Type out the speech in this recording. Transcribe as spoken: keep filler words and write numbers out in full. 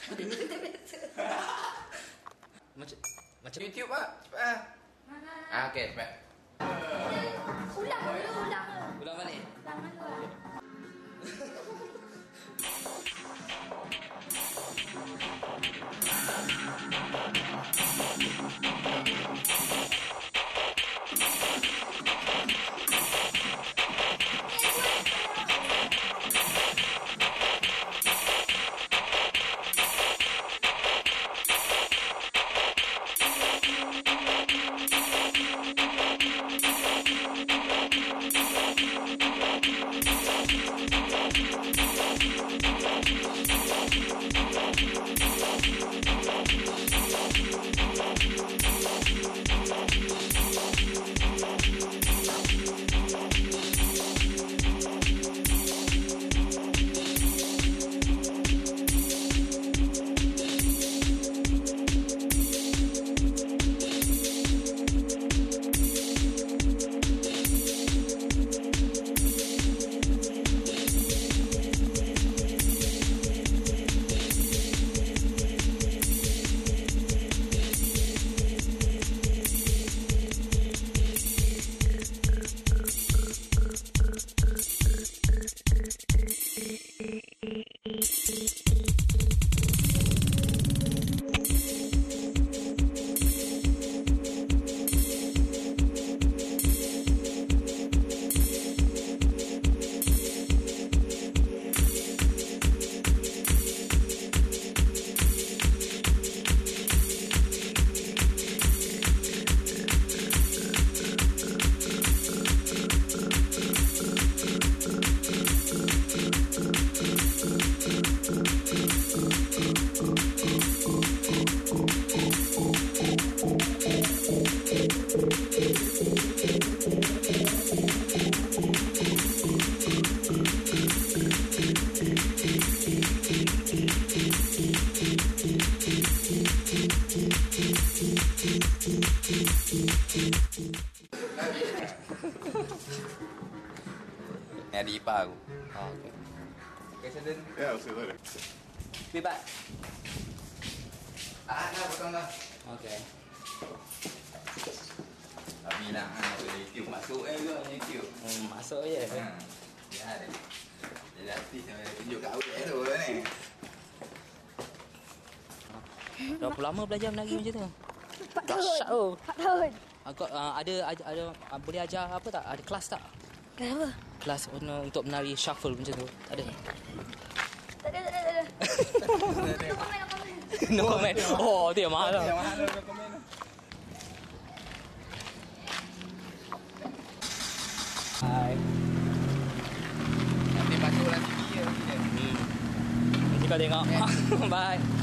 Macam macam YouTube ah. Cepat ah. Ah okey, cepat. Ulang dulu, ulang. Ulang balik. Tangan dulu. Ni adik ipar aku. Oh, okey. Okey, Senden. Ya, saya tahu dah. Bibat. Ah, dah potong dah. Okey. Tapi nak masuk YouTube masuk eh ke YouTube. Hmm, masuk je. Ha. Ya ada. Dia latih sampai tunjuk kat awak tu ni. Dah berapa lama belajar menari macam tu? Empat tahun. Dahsyat tu. Empat tahun. Agak uh, ada, ada ada uh, boleh ajar apa tak? Ada kelas tak? Kenapa? Kelas uh, untuk menari shuffle macam tu. Tak ada. Tak ada, tak ada, tak ada. No comment, no comment. No comment. Oh, tu yang mahal lah. Yang mahal no komen. Hai. Nanti masuklah T V ya. Hmm. Nanti kau tengok. Bye.